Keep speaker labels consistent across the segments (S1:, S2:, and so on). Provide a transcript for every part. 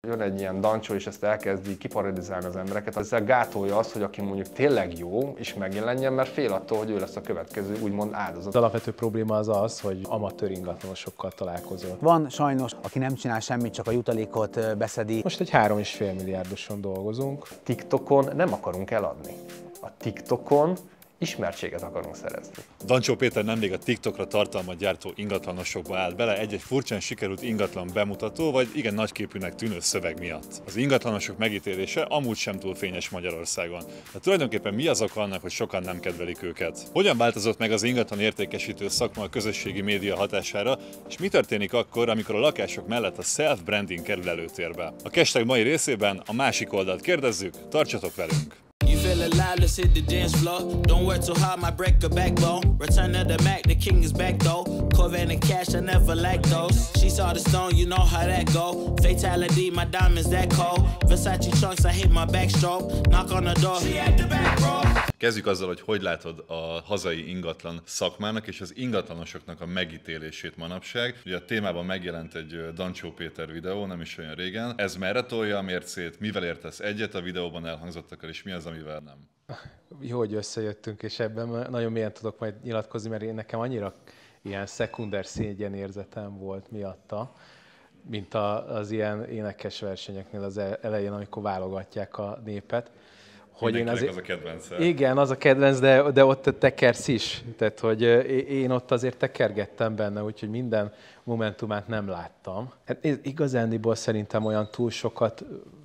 S1: jön egy ilyen Dancsó, és ezt elkezdi kiparodizálni az embereket, ezzel gátolja azt, hogy aki mondjuk tényleg jó, is megjelenjen, mert fél attól, hogy ő lesz a következő úgymond áldozat.
S2: Az alapvető probléma az, hogy amatőr ingatlanosokkal találkozol.
S3: Van sajnos, aki nem csinál semmit, csak a jutalékot beszedi.
S2: Most egy 3,5 milliárdoson dolgozunk.
S1: TikTokon nem akarunk eladni. A TikTokon ismertséget akarunk szerezni.
S4: Dancsó Péter nemrég a TikTokra tartalmat gyártó ingatlanosokba állt bele egy furcsán sikerült ingatlan bemutató, vagy igen nagyképűnek tűnő szöveg miatt. Az ingatlanosok megítélése amúgy sem túl fényes Magyarországon. De tulajdonképpen mi az oka annak, hogy sokan nem kedvelik őket? Hogyan változott meg az ingatlan értékesítő szakma a közösségi média hatására, és mi történik akkor, amikor a lakások mellett a self-branding kerül előtérbe? A hashtag mai részében a másik oldalt kérdezzük, tartsatok velünk!
S5: You feel alive, let's hit the dance floor. Don't work too hard, might break a backbone. Return of the Mac, the king is back though. Corvette and cash, I never like those. She saw the stone, you know how that go. Fatality, my diamonds that cold. Versace trunks, I hit my backstroke. Knock on the door, she at the back, bro.
S4: Kezdjük azzal, hogy látod a hazai ingatlan szakmának és az ingatlanosoknak a megítélését manapság. Ugye a témában megjelent egy Dancsó Péter videó, nem is olyan régen. Ez merre tolja a mércét? Mivel értesz egyet a videóban elhangzottakkal, és mi az, amivel nem?
S2: Jó, hogy összejöttünk, és ebben nagyon mélyen tudok majd nyilatkozni, mert nekem annyira ilyen szekunder szégyenérzetem volt miatta, mint az ilyen énekes versenyeknél az elején, amikor válogatják a népet.
S4: Hogy én azért, az a kedvenc.
S2: Igen, az a kedvenc, de ott tekersz is. Tehát, hogy én ott azért tekergettem benne, úgyhogy minden momentumát nem láttam. Hát igazándiból szerintem olyan túl sokat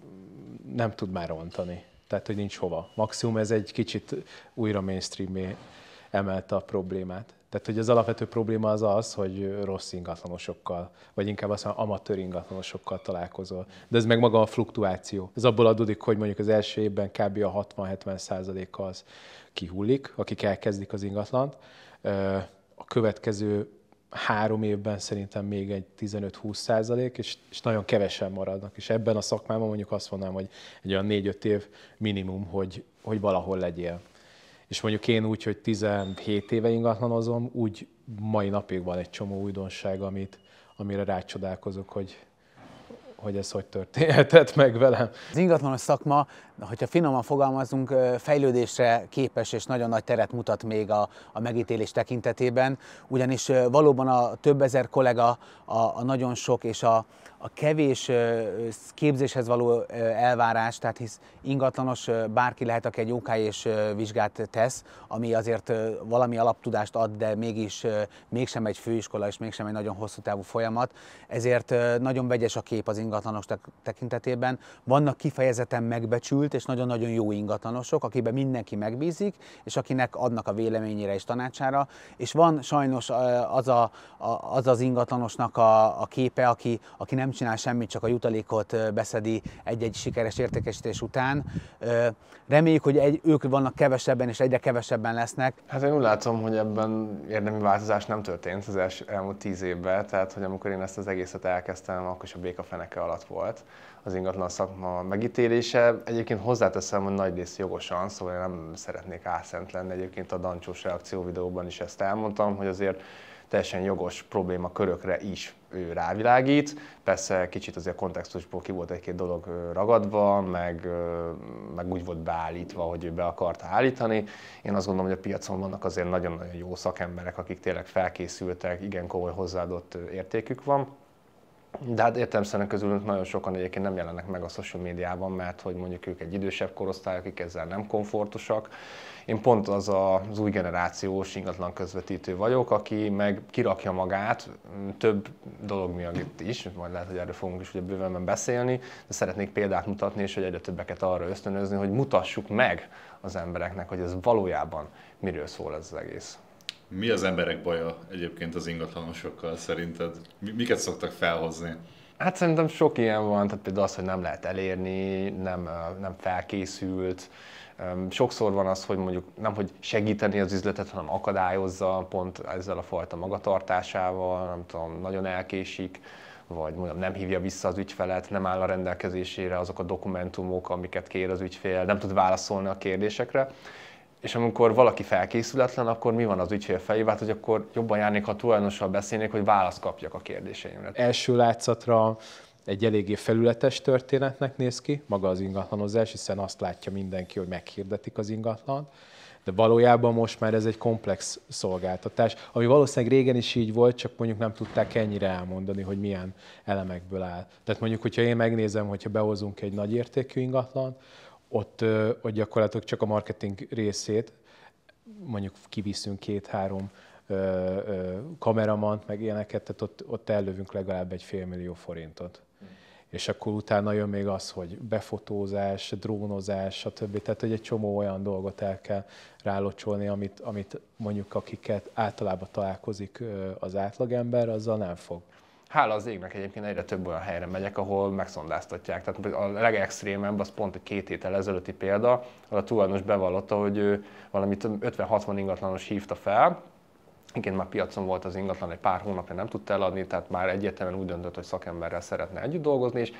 S2: nem tud már rontani. Tehát, hogy nincs hova. Maximum ez egy kicsit újra mainstreamé emelte a problémát. Tehát, hogy az alapvető probléma az, hogy rossz ingatlanosokkal, vagy inkább azt mondom, amatőr ingatlanosokkal találkozol. De ez meg maga a fluktuáció. Ez abból adódik, hogy mondjuk az első évben kb. A 60-70%-a az kihullik, akik elkezdik az ingatlant. A következő 3 évben szerintem még egy 15-20%, és nagyon kevesen maradnak. És ebben a szakmában mondjuk azt mondanám, hogy egy olyan 4-5 év minimum, hogy valahol legyél. És mondjuk én úgy, hogy 17 éve ingatlanozom, úgy mai napig van egy csomó újdonság, amire rácsodálkozok, hogy ez hogy történhetett meg velem.
S3: Az ingatlanos szakma, hogyha finoman fogalmazunk, fejlődésre képes és nagyon nagy teret mutat még a megítélés tekintetében, ugyanis valóban a több ezer kollega, a nagyon sok és a kevés képzéshez való elvárás, tehát hisz ingatlanos bárki lehet, aki egy OK-s vizsgát tesz, ami azért valami alaptudást ad, de mégsem egy főiskola és mégsem egy nagyon hosszú távú folyamat, ezért nagyon vegyes a kép az ingatlanos tekintetében. Vannak kifejezetten megbecsült és nagyon-nagyon jó ingatlanosok, akiben mindenki megbízik, és akinek adnak a véleményére és tanácsára, és van sajnos az ingatlanosnak a képe, aki nem csinál semmit, csak a jutalékot beszedi egy-egy sikeres értékesítés után. Reméljük, hogy ők vannak kevesebben, és egyre kevesebben lesznek.
S1: Hát én úgy látom, hogy ebben érdemi változás nem történt az elmúlt 10 évben, tehát hogy amikor én ezt az egészet elkezdtem, akkor is a békafeneke alatt volt az ingatlan szakma megítélése. Egyébként hozzáteszem, hogy nagy rész jogosan, szóval én nem szeretnék álszent lenni. Egyébként a Dancsós reakció videóban is ezt elmondtam, hogy azért teljesen jogos problémakörökre is ő rávilágít. Persze kicsit azért kontextusból ki volt egy-két dolog ragadva, meg úgy volt beállítva, hogy ő be akarta állítani. Én azt gondolom, hogy a piacon vannak azért nagyon-nagyon jó szakemberek, akik tényleg felkészültek, igen komoly hozzáadott értékük van. De hát értelemszerűen közülünk nagyon sokan egyébként nem jelennek meg a social médiában, mert hogy mondjuk ők egy idősebb korosztály, akik ezzel nem komfortosak. Én pont az új generációs ingatlan közvetítő vagyok, aki meg kirakja magát több dolog miatt is, majd lehet, hogy erről fogunk is ugye bővenben beszélni, de szeretnék példát mutatni, és hogy egyre többeket arra ösztönözni, hogy mutassuk meg az embereknek, hogy ez valójában miről szól ez az egész.
S4: Mi az emberek baja egyébként az ingatlanosokkal szerinted? Miket szoktak felhozni?
S1: Hát szerintem sok ilyen van, tehát például az, hogy nem lehet elérni, nem felkészült. Sokszor van az, hogy mondjuk nem hogy segíteni az üzletet, hanem akadályozza pont ezzel a fajta magatartásával, nem tudom, nagyon elkésik, vagy mondom, nem hívja vissza az ügyfelet, nem áll a rendelkezésére azok a dokumentumok, amiket kér az ügyfél, nem tud válaszolni a kérdésekre. És amikor valaki felkészületlen, akkor mi van az ügyfél fejében? Hát, hogy akkor jobban járnék, ha tulajdonossal beszélnék, hogy választ kapjak a kérdéseimre.
S2: Első látszatra egy eléggé felületes történetnek néz ki, maga az ingatlanozás, hiszen azt látja mindenki, hogy meghirdetik az ingatlant, de valójában most már ez egy komplex szolgáltatás, ami valószínűleg régen is így volt, csak mondjuk nem tudták ennyire elmondani, hogy milyen elemekből áll. Tehát mondjuk, hogyha én megnézem, hogyha behozunk egy nagy értékű ingatlant, ott gyakorlatilag csak a marketing részét, mondjuk kiviszünk 2-3 kameramant, meg ilyeneket, tehát ott ellövünk legalább egy $500 000 És akkor utána jön még az, hogy befotózás, drónozás, stb. Tehát, hogy egy csomó olyan dolgot el kell rálocsolni, amit mondjuk akiket általában találkozik az átlagember, azzal nem fog.
S1: Hála az égnek egyébként egyre több olyan helyre megyek, ahol megszondáztatják. Tehát a legextrémebb, az pont egy 2 héttel ezelőtti példa, ahol a tulajdonos bevallotta, hogy ő valamit 50-60 ingatlanos hívta fel. Igen, már piacon volt az ingatlan, egy pár hónapja nem tudta eladni, tehát már egyértelműen úgy döntött, hogy szakemberrel szeretne együtt dolgozni, és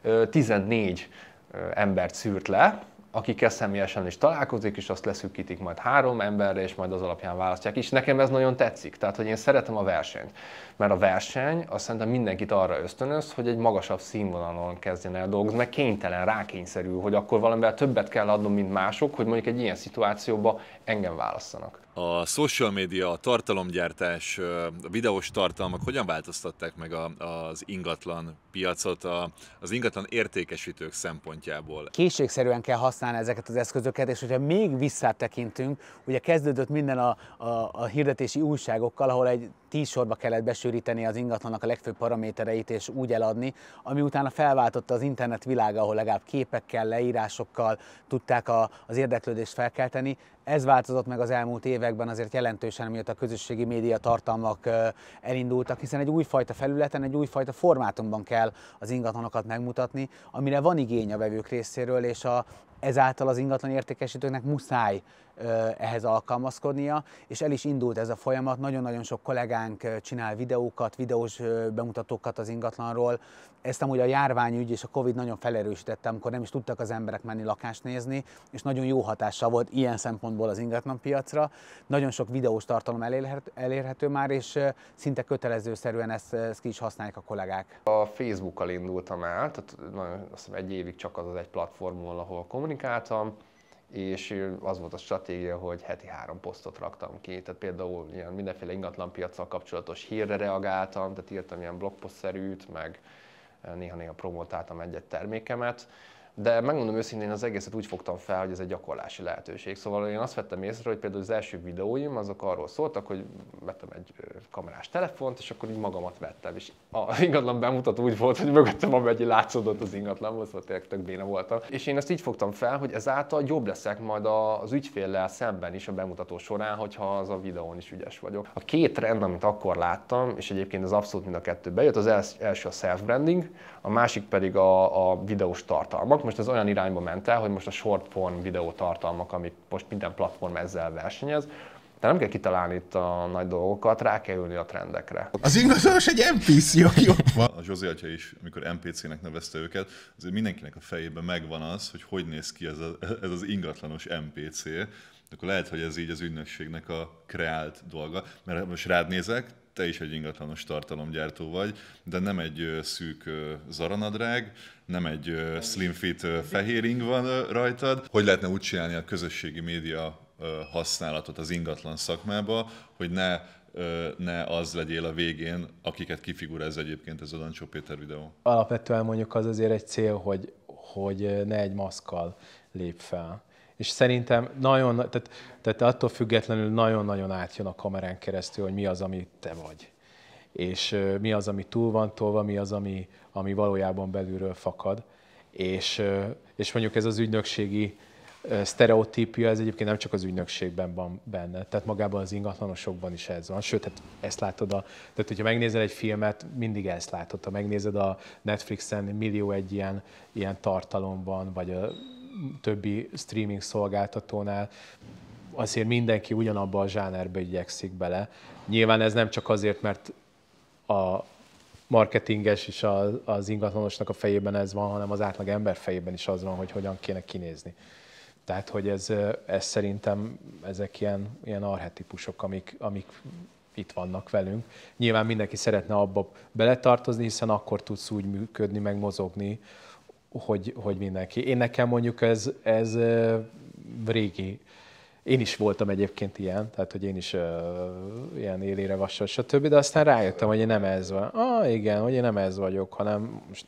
S1: 14 embert szűrt le, akikkel személyesen is találkozik, és azt leszűkítik majd 3 emberre, és majd az alapján választják. És nekem ez nagyon tetszik, tehát hogy én szeretem a versenyt. Mert a verseny azt szerintem mindenkit arra ösztönöz, hogy egy magasabb színvonalon kezdjen el dolgozni, mert kénytelen, rákényszerül, hogy akkor valamivel többet kell adnom, mint mások, hogy mondjuk egy ilyen szituációban engem válasszanak.
S4: A social media, a tartalomgyártás, a videós tartalmak hogyan változtatták meg az ingatlan piacot, az ingatlan értékesítők szempontjából?
S3: Készségszerűen kell használni ezeket az eszközöket, és hogyha még visszatekintünk, ugye kezdődött minden a hirdetési újságokkal, ahol egy 10 sorba kellett besűríteni az ingatlannak a legfőbb paramétereit és úgy eladni, ami utána felváltotta az internet világa, ahol legalább képekkel, leírásokkal tudták az érdeklődést felkelteni. Ez változott meg az elmúlt években azért jelentősen, mióta a közösségi média tartalmak elindultak, hiszen egy újfajta felületen, egy újfajta formátumban kell az ingatlanokat megmutatni, amire van igény a vevők részéről, és ezáltal az ingatlan értékesítőknek muszáj ehhez alkalmazkodnia, és el is indult ez a folyamat. Nagyon-nagyon sok kollégánk csinál videókat, videós bemutatókat az ingatlanról. Ezt amúgy a járványügy és a Covid nagyon felerősítette, amikor nem is tudtak az emberek menni lakást nézni, és nagyon jó hatással volt ilyen szempontból az ingatlanpiacra. Nagyon sok videós tartalom elérhető már, és szinte kötelezőszerűen ezt ki is használják a kollégák.
S1: A Facebookkal indultam el, tehát azt hiszem 1 évig csak az egy platformon, ahol kommunikáltam, és az volt a stratégia, hogy heti 3 posztot raktam ki, tehát például ilyen mindenféle ingatlanpiaccal kapcsolatos hírre reagáltam, tehát írtam ilyen blogposztszerűt, meg néha-néha promotáltam egy-egy termékemet, de megmondom őszintén, az egészet úgy fogtam fel, hogy ez egy gyakorlási lehetőség. Szóval én azt vettem észre, hogy például az első videóim azok arról szóltak, hogy vettem egy kamerás telefont, és akkor így magamat vettem. És az ingatlan bemutató úgy volt, hogy mögöttem amennyi látszódott az ingatlanból, szóval tényleg tök béna voltam. És én ezt így fogtam fel, hogy ezáltal jobb leszek majd az ügyféllel szemben is a bemutató során, hogyha az a videón is ügyes vagyok. A 2 trend, amit akkor láttam, és egyébként az abszolút mind a 2 bejött, az első a self-branding, a másik pedig a videós tartalmak. Most ez olyan irányba ment el, hogy most a short form videó tartalmak, amik most minden platform ezzel versenyez, de nem kell kitalálni itt a nagy dolgokat, rá kell ülni a trendekre.
S6: Az ingatlanos egy NPC, aki ott van.
S4: A Zsózi atya is, amikor NPC-nek nevezte őket, azért mindenkinek a fejében megvan az, hogy néz ki ez az ingatlanos NPC. Akkor lehet, hogy ez így az ügynökségnek a kreált dolga, mert most rád nézek, te is egy ingatlanos tartalomgyártó vagy, de nem egy szűk zaranadrág, nem egy slim fit fehér ing van rajtad. Hogy lehetne úgy csinálni a közösségi média használatot az ingatlan szakmába, hogy ne az legyél a végén, akiket kifiguráz egyébként ez a Dancsó Péter videó?
S2: Alapvetően mondjuk az azért egy cél, hogy ne egy maszkkal lép fel. És szerintem tehát attól függetlenül nagyon-nagyon átjön a kamerán keresztül, hogy mi az, ami te vagy. És mi az, ami túl van tolva, mi az, ami valójában belülről fakad. És mondjuk ez az ügynökségi sztereotípia, ez egyébként nem csak az ügynökségben van benne, tehát magában az ingatlanosokban is ez van. Sőt, ezt látod, tehát hogyha megnézel egy filmet, mindig ezt látod. Ha megnézed a Netflixen, millió egy ilyen tartalom van, vagy a többi streaming szolgáltatónál, azért mindenki ugyanabba a zsánerbe igyekszik bele. Nyilván ez nem csak azért, mert a marketinges és az ingatlanosnak a fejében ez van, hanem az átlag ember fejében is az van, hogy hogyan kéne kinézni. Tehát, hogy ez szerintem ezek ilyen archetípusok, amik itt vannak velünk. Nyilván mindenki szeretne abba beletartozni, hiszen akkor tudsz úgy működni, meg mozogni, hogy mindenki. Én nekem mondjuk ez régi. Én is voltam egyébként ilyen, tehát hogy én is ilyen élére vassal, stb. De aztán rájöttem, hogy én nem ez van. Igen, hogy én nem ez vagyok, hanem most...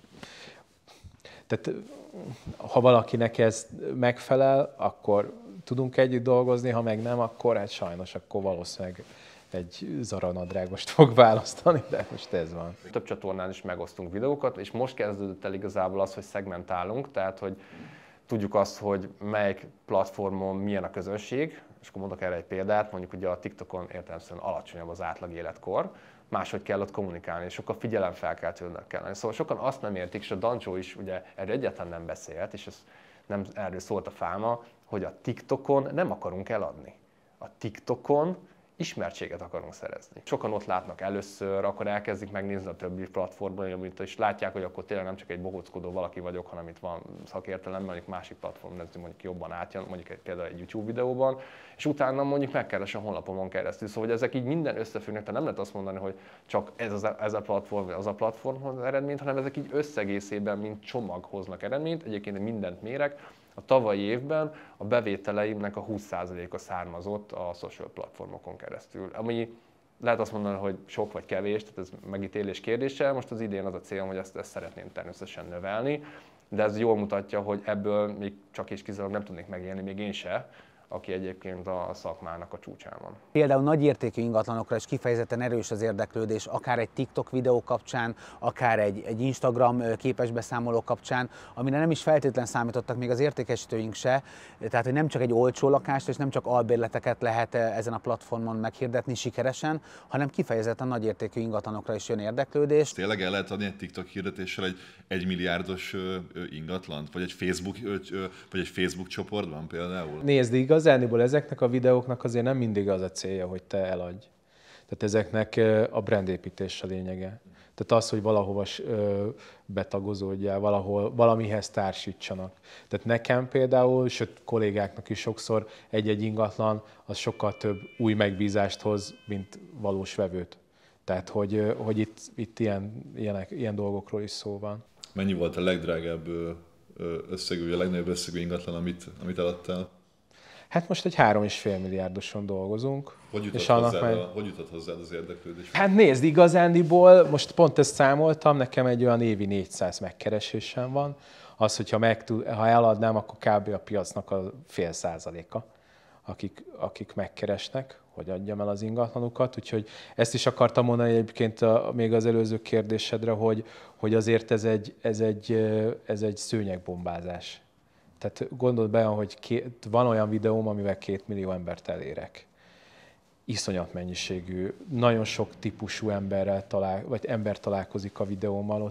S2: Tehát ha valakinek ez megfelel, akkor tudunk együtt dolgozni, ha meg nem, akkor hát sajnos, akkor valószínűleg egy zaranadrágost fog választani, de most ez van.
S1: Több csatornán is megosztunk videókat, és most kezdődött el igazából az, hogy szegmentálunk, tehát hogy tudjuk azt, hogy melyik platformon milyen a közönség, és akkor mondok erre egy példát, mondjuk ugye a TikTokon értelemszerűen alacsonyabb az átlag életkor, máshogy kell ott kommunikálni, és sokkal figyelemfelkeltőnek kell lenni. Szóval sokan azt nem értik, és a Dancsó is ugye erről egyáltalán nem beszélt, és ez nem erről szólt a fáma, hogy a TikTokon nem akarunk eladni. A TikTokon ismertséget akarunk szerezni. Sokan ott látnak először, akkor elkezdik megnézni a többi platformon, amit is látják, hogy akkor tényleg nem csak egy bohóckodó valaki vagyok, hanem itt van szakértelem, mondjuk másik platformon, ez mondjuk jobban átjön, mondjuk például egy YouTube videóban, és utána mondjuk megkeres a honlapomon keresztül. Szóval hogy ezek így minden összefüggnek, tehát nem lehet azt mondani, hogy csak ez a platform, az a platform hoz eredményt, hanem ezek így összegészében, mint csomag hoznak eredményt. Egyébként mindent mérek. A tavalyi évben a bevételeimnek a 20%-a származott a social platformokon keresztül. Ami lehet azt mondani, hogy sok vagy kevés, tehát ez megítélés kérdése. Most az idén az a célom, hogy ezt szeretném természetesen növelni, de ez jól mutatja, hogy ebből még csak és kizárólag nem tudnék megélni, még én se, aki egyébként a szakmának a csúcsán van.
S3: Például nagyértékű ingatlanokra is kifejezetten erős az érdeklődés, akár egy TikTok videó kapcsán, akár egy Instagram képesbeszámoló kapcsán, amire nem is feltétlen számítottak még az értékesítőink se, tehát hogy nem csak egy olcsó lakást és nem csak albérleteket lehet ezen a platformon meghirdetni sikeresen, hanem kifejezetten nagyértékű ingatlanokra is jön érdeklődés.
S4: Tényleg el lehet adni egy TikTok hirdetéssel egy 1 milliárdos ingatlant? Vagy egy Facebook csoportban például?
S2: Nézd, igazániból ezeknek a videóknak azért nem mindig az a célja, hogy te eladj. Tehát ezeknek a brandépítés a lényege. Tehát az, hogy valahova betagozódjál, valamihez társítsanak. Tehát nekem például, sőt kollégáknak is sokszor egy-egy ingatlan, az sokkal több új megbízást hoz, mint valós vevőt. Tehát, hogy itt ilyen dolgokról is szó van.
S4: Mennyi volt a legdrágább összegű, a legnagyobb összegű ingatlan, amit eladtál?
S2: Hát most egy 3,5 milliárdoson dolgozunk.
S4: Hogy jutott hozzád az érdeklődés?
S2: Hát nézd, igazándiból, most pont ezt számoltam, nekem egy olyan évi 400 megkeresésem van. Az, hogyha ha eladnám, akkor kb. A piacnak a 0,5%-a, akik megkeresnek, hogy adjam el az ingatlanukat. Úgyhogy ezt is akartam mondani egyébként még az előző kérdésedre, hogy azért ez egy szőnyegbombázás. Tehát gondold be, hogy van olyan videóm, amivel 2 millió embert elérek. Iszonyat mennyiségű, nagyon sok típusú ember találkozik a videómmal,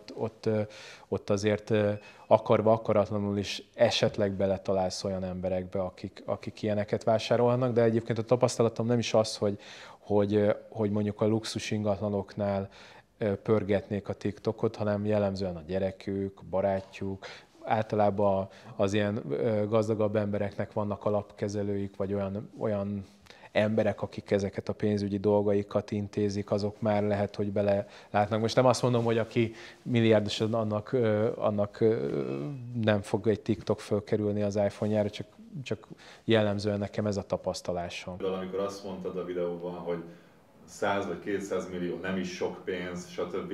S2: ott azért akarva, akaratlanul is esetleg beletalálsz olyan emberekbe, akik ilyeneket vásárolnak, de egyébként a tapasztalatom nem is az, hogy mondjuk a luxus ingatlanoknál pörgetnék a TikTokot, hanem jellemzően a gyerekük, barátjuk, általában az ilyen gazdagabb embereknek vannak alapkezelőik, vagy olyan emberek, akik ezeket a pénzügyi dolgaikat intézik, azok már lehet, hogy bele látnak. Most nem azt mondom, hogy aki milliárdos, annak nem fog egy TikTok fölkerülni az iPhone-jára, csak jellemzően nekem ez a tapasztalásom.
S4: Amikor azt mondtad a videóban, hogy 100 vagy 200 millió, nem is sok pénz, stb.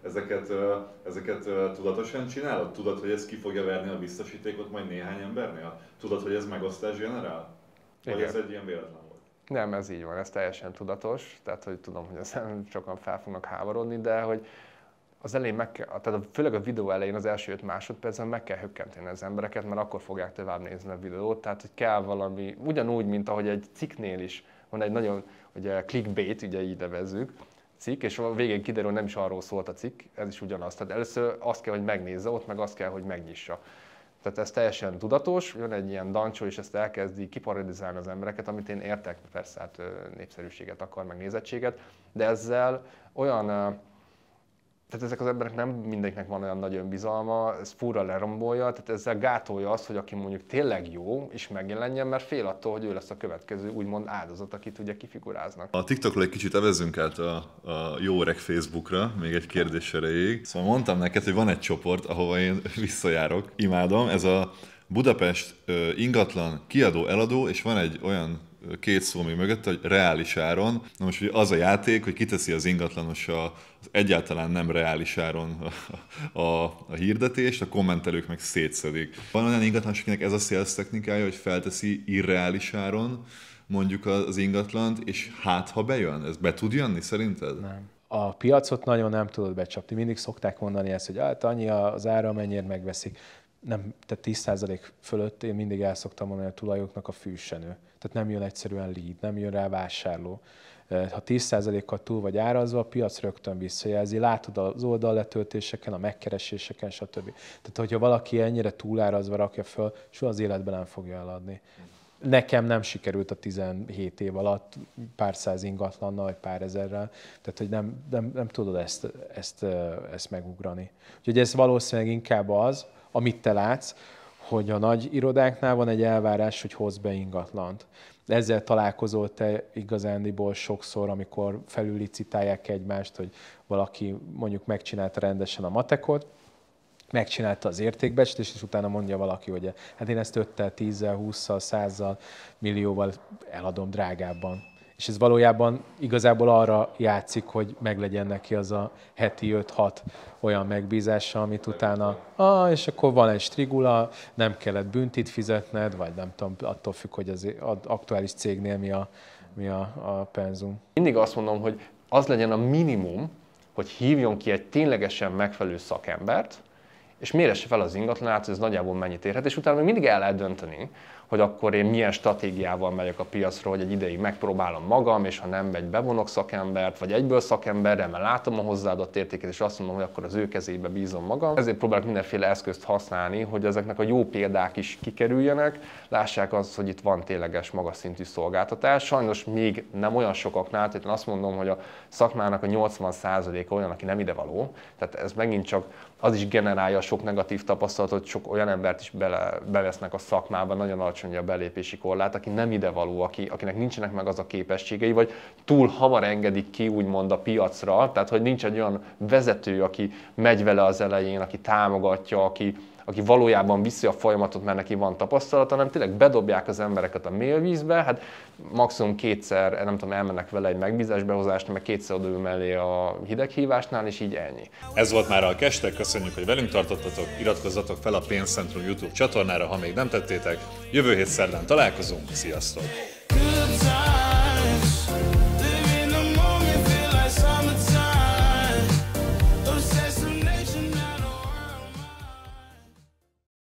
S4: Ezeket tudatosan csinálod? Tudod, hogy ez ki fogja verni a biztosítékot majd néhány embernél? Tudod, hogy ez megosztás generál? Vagy ez egy ilyen véletlen volt?
S1: Nem, ez így van, ez teljesen tudatos, tehát hogy tudom, hogy ezen sokan fel fognak háborodni, de hogy az elején tehát főleg a videó elején az első 5 másodpercben meg kell hökkenteni az embereket, mert akkor fogják tovább nézni a videót, tehát hogy kell valami, ugyanúgy, mint ahogy egy cikknél is van egy nagyon, ugye clickbait, ugye így nevezzük, cikk, és a végén kiderül, nem is arról szólt a cikk, ez is ugyanaz. Tehát először azt kell, hogy megnézze, ott meg azt kell, hogy megnyissa. Tehát ez teljesen tudatos, jön egy ilyen Dancsó, és ezt elkezdi kiparodizálni az embereket, amit én értek, persze hát népszerűséget akar, meg nézettséget, de ezzel olyan Tehát ezek az emberek nem mindegyiknek van olyan nagy önbizalma, ez furra lerombolja, tehát ezzel gátolja azt, hogy aki mondjuk tényleg jó, is megjelenjen, mert fél attól, hogy ő lesz a következő úgymond áldozat, akit ugye kifiguráznak.
S4: A TikTokról egy kicsit evezzünk át a jó öreg Facebookra, még egy kérdés erejéig. Szóval mondtam neked, hogy van egy csoport, ahova én visszajárok, imádom, ez a Budapest ingatlan kiadó-eladó, és van egy olyan két szó még mögött, hogy reális áron. Na most ugye az a játék, hogy kiteszi az ingatlanos az egyáltalán nem reális áron a hirdetést, a kommentelők meg szétszedik. Van olyan ingatlanos, akinek ez a sales technikája, hogy felteszi irreális áron mondjuk az ingatlant, és hát ha bejön, ez be tud jönni szerinted?
S2: Nem. A piacot nagyon nem tudod becsapni. Mindig szokták mondani ezt, hogy hát annyi az ára, mennyire megveszik. Nem, tehát 10% fölött én mindig el szoktam mondani a tulajoknak a fűsenő. Tehát nem jön egyszerűen lead, nem jön rá vásárló. Ha 10%-kal túl vagy árazva, a piac rögtön visszajelzi, látod az oldalletöltéseken, a megkereséseken, stb. Tehát, hogyha valaki ennyire túlárazva rakja föl, soha az életben nem fogja eladni. Nekem nem sikerült a 17 év alatt pár száz ingatlannal, vagy pár ezerrel, tehát hogy nem tudod ezt megugrani. Úgyhogy ez valószínűleg inkább az, amit te látsz, hogy a nagy irodáknál van egy elvárás, hogy hozz be ingatlant. Ezzel találkozol te igazándiból sokszor, amikor felüllicitálják egymást, hogy valaki mondjuk megcsinálta rendesen a matekot, megcsinálta az értékbecsülést, és utána mondja valaki, hogy hát én ezt 5-tel, 10-zel, 20-szal, 100-zal, millióval eladom drágábban. És ez valójában igazából arra játszik, hogy meglegyen neki az a heti 5-6 olyan megbízása, amit utána, és akkor van egy strigula, nem kellett büntit fizetned, vagy nem tudom, attól függ, hogy az aktuális cégnél mi a penzum.
S1: Mindig azt mondom, hogy az legyen a minimum, hogy hívjon ki egy ténylegesen megfelelő szakembert, és méresse fel az ingatlanát, hogy ez nagyjából mennyit érhet, és utána még mindig el lehet dönteni, hogy akkor én milyen stratégiával megyek a piacra, hogy egy ideig megpróbálom magam, és ha nem megy, bevonok szakembert, vagy egyből szakemberre, mert látom a hozzáadott értéket, és azt mondom, hogy akkor az ő kezébe bízom magam. Ezért próbálok mindenféle eszközt használni, hogy ezeknek a jó példák is kikerüljenek, lássák azt, hogy itt van tényleges magas szintű szolgáltatás. Sajnos még nem olyan sokaknál, tehát én azt mondom, hogy a szakmának a 80%-a olyan, aki nem idevaló, tehát ez megint csak az is generálja sok negatív tapasztalatot, hogy sok olyan embert is bevesznek a szakmába, nagyon alacsony a belépési korlát, aki nem idevaló, akinek nincsenek meg az a képességei, vagy túl hamar engedik ki úgymond a piacra, tehát hogy nincs egy olyan vezető, aki megy vele az elején, aki támogatja, aki valójában viszi a folyamatot, mert neki van tapasztalata, hanem tényleg bedobják az embereket a mélvízbe, hát maximum kétszer, nem tudom, elmennek vele egy megbízásbehozásra, meg kétszer odaül mellé a hideghívásnál, és így ennyi.
S4: Ez volt már a Kestek, köszönjük, hogy velünk tartottatok, iratkozzatok fel a Pénzcentrum YouTube csatornára, ha még nem tettétek. Jövő hét szerdán találkozunk, sziasztok!